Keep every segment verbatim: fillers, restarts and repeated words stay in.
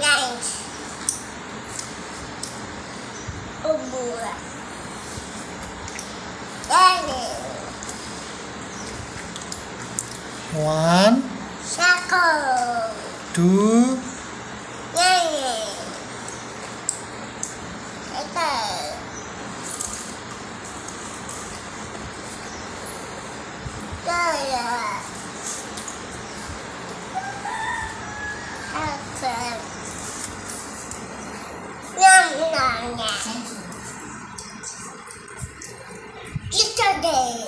Nice. Oh boy. One. Circle. Two. Nine. Okay. Nine. Okay. Yum yum yum. Yesterday.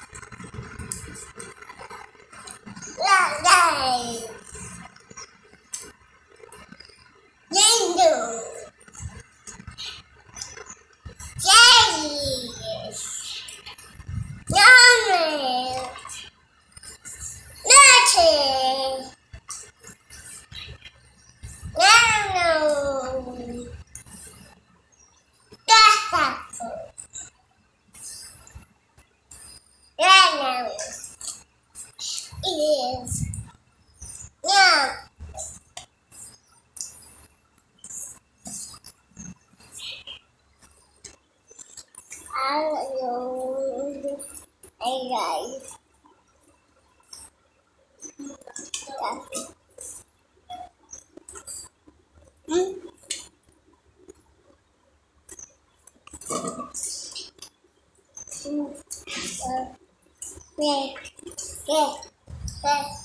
Last day. Window. Jellies. Yummy. Nothing. No. That's Rhino is yum. Hello, hey guys. Hmm? Hmm. Uh, yeah, yeah, yeah.